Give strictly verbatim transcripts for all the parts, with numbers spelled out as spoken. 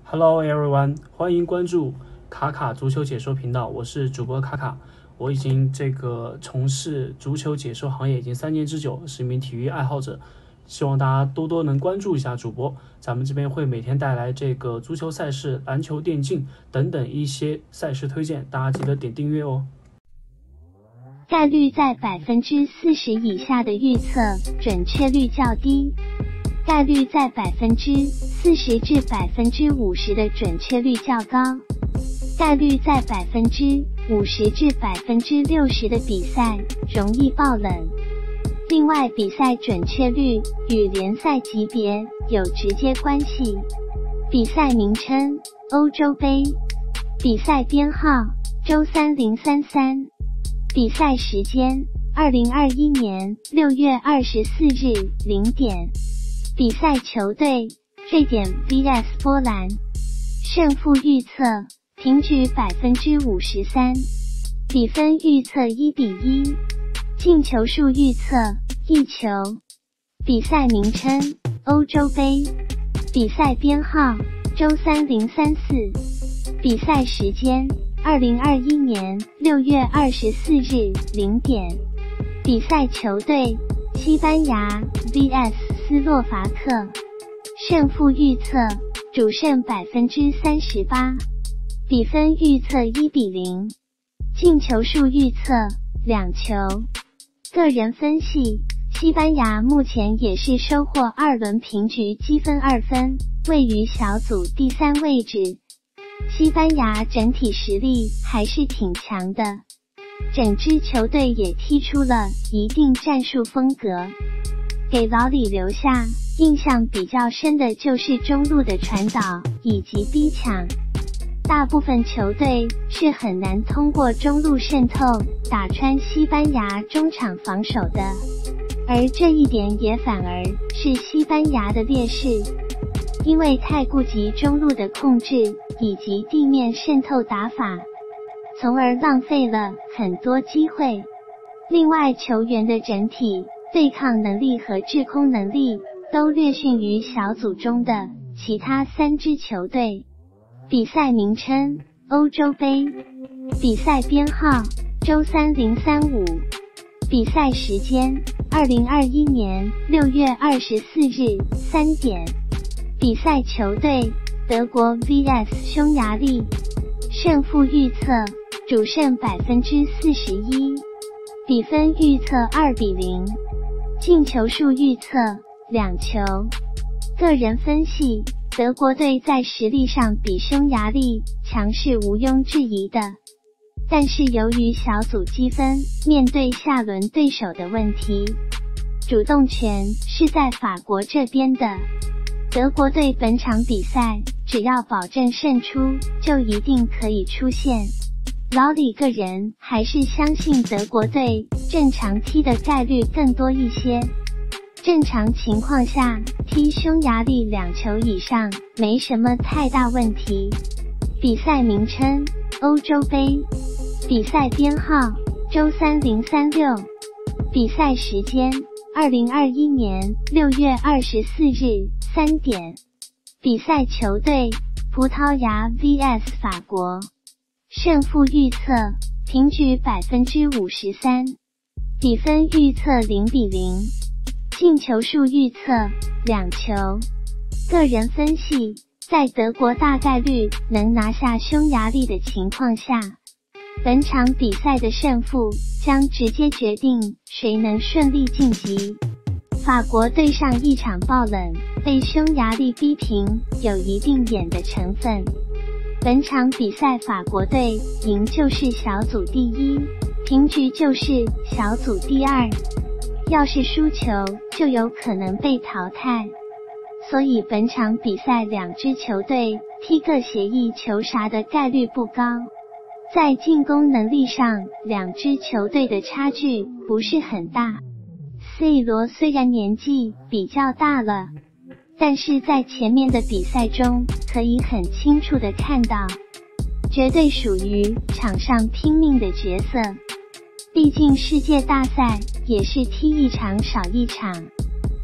Hello everyone， 欢迎关注卡卡足球解说频道，我是主播卡卡。我已经这个从事足球解说行业已经三年之久，是一名体育爱好者，希望大家多多能关注一下主播。咱们这边会每天带来这个足球赛事、篮球、电竞等等一些赛事推荐，大家记得点订阅哦。 概率在百分之四十以下的预测准确率较低，概率在百分之四十至百分之五十的准确率较高，概率在百分之五十至百分之六十的比赛容易爆冷。另外，比赛准确率与联赛级别有直接关系。比赛名称：欧洲杯。比赛编号：周三零三三。比赛时间：二零二一年六月二十四日零点。比赛球队：瑞典 V S 波兰。胜负预测：平局百分之五十三。比分预测一比一。进球数预测一球。比赛名称：欧洲杯。比赛编号：周三零三四。比赛时间：二零二一年六月二十四日零点。比赛球队：西班牙 V S 斯洛伐克。胜负预测：主胜百分之三十八。比分预测一比零。进球数预测两球。个人分析：西班牙目前也是收获二轮平局积分二分，位于小组第三位置。西班牙整体实力还是挺强的，整支球队也踢出了一定战术风格。给老李留下印象比较深的就是中路的传导以及逼抢，大部分球队是很难通过中路渗透打穿西班牙中场防守的，而这一点也反而是西班牙的劣势，因为太顾及中路的控制以及地面渗透打法，从而浪费了很多机会。另外，球员的整体对抗能力和制空能力都略逊于小组中的其他三支球队。比赛名称：欧洲杯。比赛编号：周三零三五。比赛时间：二零二一年六月二十四日三点。比赛球队：德国 V S 匈牙利。胜负预测：主胜百分之四十一。比分预测二比零。进球数预测两球。个人分析：德国队在实力上比匈牙利强是毋庸置疑的，但是由于小组积分，面对下轮对手的问题，主动权是在法国这边的。德国队本场比赛只要保证胜出，就一定可以出线。老李个人还是相信德国队正常踢的概率更多一些。正常情况下，踢匈牙利两球以上没什么太大问题。比赛名称：欧洲杯。比赛编号：周三零三六。比赛时间：二零二一年六月二十四日三点。比赛球队：葡萄牙 V S 法国。胜负预测：平局百分之五十三。比分预测零比零。进球数预测两球。个人分析：在德国大概率能拿下匈牙利的情况下，本场比赛的胜负将直接决定谁能顺利晋级。法国对上一场爆冷，被匈牙利逼平，有一定演的成分。本场比赛法国队赢就是小组第一，平局就是小组第二，要是输球就有可能被淘汰。所以本场比赛两支球队踢个协议球啥的概率不高。在进攻能力上，两支球队的差距不是很大。C 罗虽然年纪比较大了，但是在前面的比赛中可以很清楚地看到，绝对属于场上拼命的角色。毕竟世界大赛也是踢一场少一场，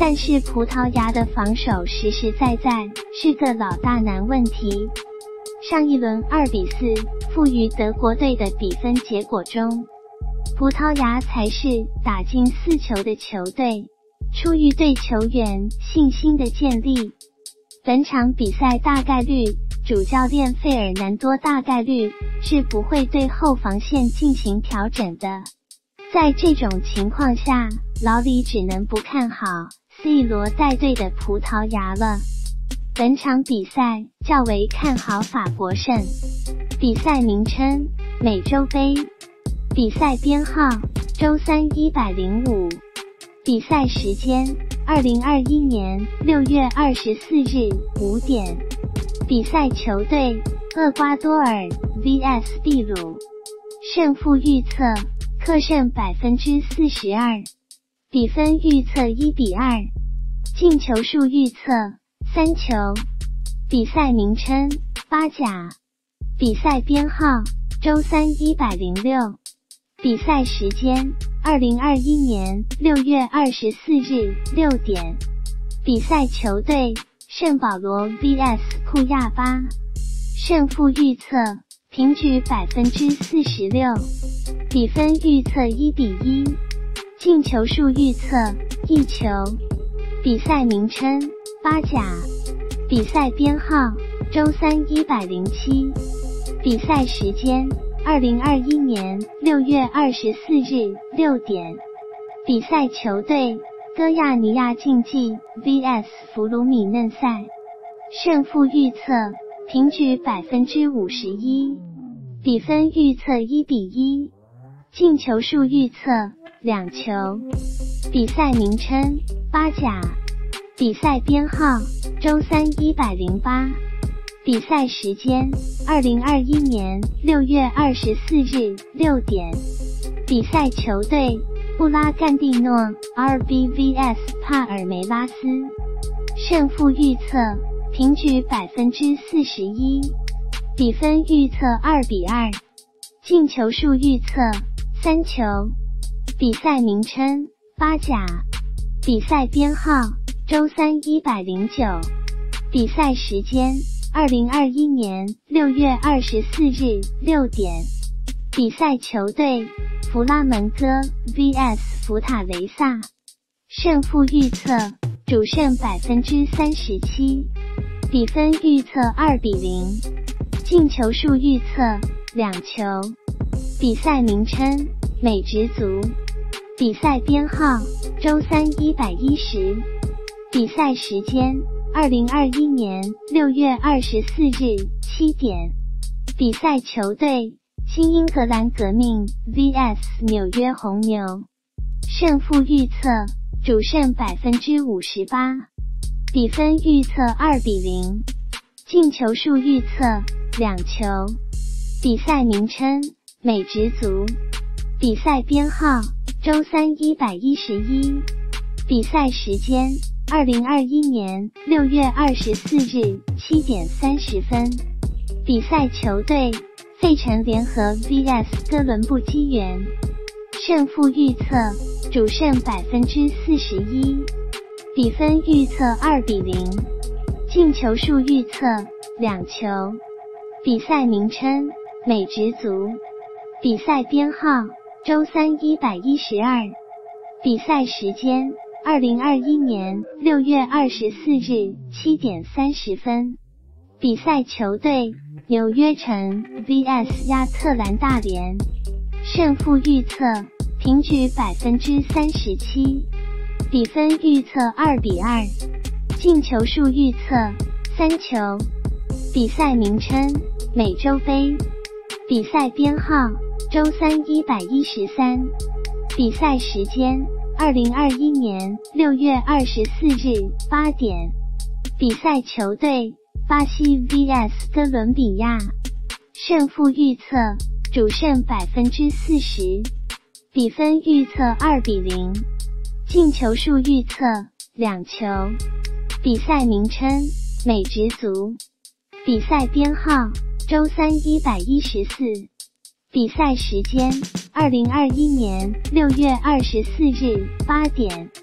但是葡萄牙的防守实实在在是个老大难问题。上一轮二比四负于德国队的比分结果中，葡萄牙才是打进四球的球队。出于对球员信心的建立，本场比赛大概率主教练费尔南多大概率是不会对后防线进行调整的。在这种情况下，老李只能不看好 C 罗带队的葡萄牙了。本场比赛较为看好法国胜。比赛名称：美洲杯。比赛编号：周三一百零五。比赛时间：二零二一年六月二十四日五点。比赛球队：厄瓜多尔 V S 秘鲁。胜负预测：客胜百分之四十二。比分预测一比二。进球数预测三球。比赛名称：巴甲。比赛编号：周三一百零六。比赛时间：二零二一年六月二十四日六点。比赛球队：圣保罗 V S 库亚巴。胜负预测：平局百分之四十六。比分预测一比一。进球数预测一球。比赛名称：巴甲。比赛编号：周三一百零七。比赛时间：二零二一年六月二十四日六点。比赛球队：哥亚尼亚竞技 V S 弗鲁米嫩塞。胜负预测：平局百分之五十一。比分预测一比一。进球数预测两球。比赛名称：巴甲。比赛编号：周三一百零八。比赛时间：二零二一年六月二十四日六点。比赛球队：布拉干蒂诺 R B V S 帕尔梅拉斯。胜负预测：平局百分之四十一。比分预测二比二。进球数预测三球。比赛名称：巴甲。比赛编号：周三一百零九。比赛时间：二零二一年六月二十四日六点。比赛球队：弗拉门戈 V S 福塔雷萨。胜负预测：主胜百分之三十七。比分预测二比零。进球数预测两球。比赛名称：美职足。比赛编号：周三一百一十。比赛时间：二零二一年六月二十四日七点。比赛球队：新英格兰革命 V S 纽约红牛。胜负预测：主胜百分之五十八。比分预测二比零。进球数预测两球。比赛名称：美职足。比赛编号：周三一百一十一。比赛时间：二零二一年六月二十四日七点三十分。比赛球队：费城联合 V S 哥伦布机员。胜负预测：主胜百分之四十一。比分预测二比零。进球数预测两球。比赛名称：美职足。比赛编号：周三一百一十二。比赛时间：二零二一年六月二十四日七点三十分。比赛球队：纽约城 V S 亚特兰大联。胜负预测：平局百分之三十七。比分预测二比二。进球数预测三球。比赛名称：美洲杯。比赛编号：周三一百一十三。比赛时间：二零二一年六月二十四日八点。比赛球队：巴西 V S 哥伦比亚。胜负预测：主胜百分之四十。比分预测二比零。进球数预测两球。比赛名称：美职足。比赛编号：周三一百一十四。比赛时间：二零二一年六月二十四日八点。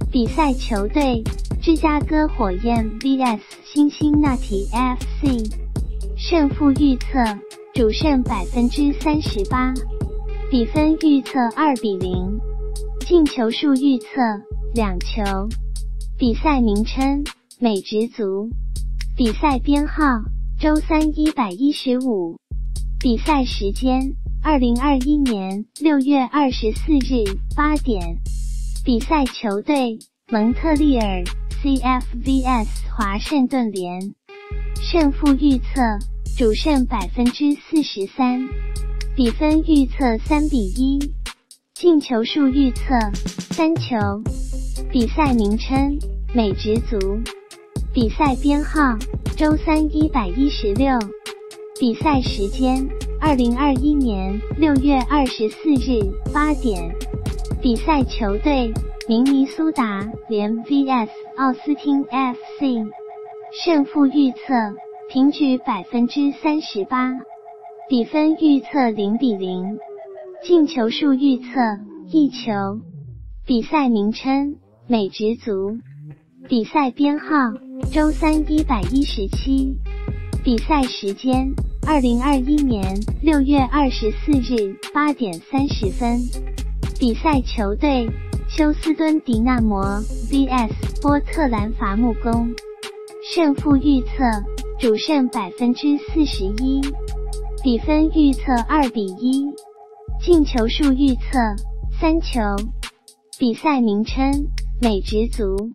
比赛球队：芝加哥火焰 V S 辛辛那提 F C。胜负预测：主胜百分之三十八。比分预测二比零。进球数预测两球。比赛名称：美职足。比赛编号：周三一百一十五。比赛时间：二零二一年六月二十四日八点。比赛球队：蒙特利尔 C F V S 华盛顿联。胜负预测：主胜百分之四十三。比分预测三比一。进球数预测三球。比赛名称：美职足。比赛编号：周三一百一十六。比赛时间：二零二一年六月二十四日八点。比赛球队：明尼苏达联 V S 奥斯汀 F C。胜负预测：平局百分之三十八。比分预测零比零。进球数预测一球。比赛名称：美职足。比赛编号：周三一百一十七。比赛时间：二零二一年六月二十四日八点三十分。比赛球队：休斯敦迪纳摩 V S 波特兰伐木工。胜负预测：主胜百分之四十一。比分预测二比一。进球数预测三球。比赛名称：美职足。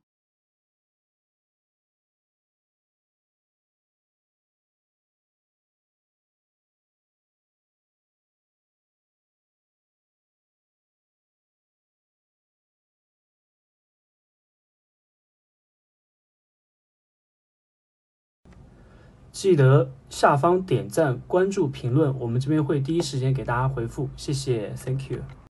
记得下方点赞、关注、评论，我们这边会第一时间给大家回复，谢谢 ，Thank you。